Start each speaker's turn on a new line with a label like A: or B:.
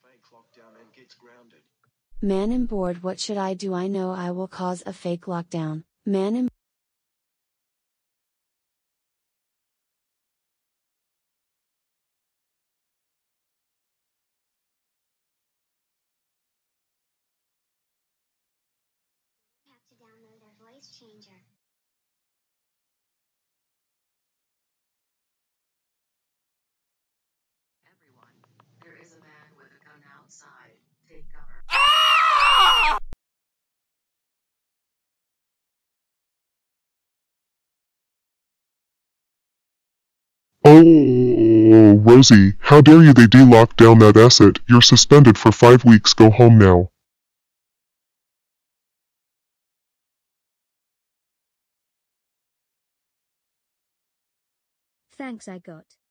A: Man am bored, what should I do? I know I will cause a fake lockdown. Man am
B: Have to download our voice changer.
C: Everyone, there is a man with a gun outside. Take cover.
D: Oh, Rosie, how dare you? They de-locked down that asset. You're suspended for 5 weeks. Go home now.
B: Thanks, I got.